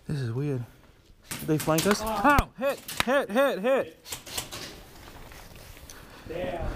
This is weird. Did they flank us? Ow! Hit! Hit! Hit! Hit! Damn.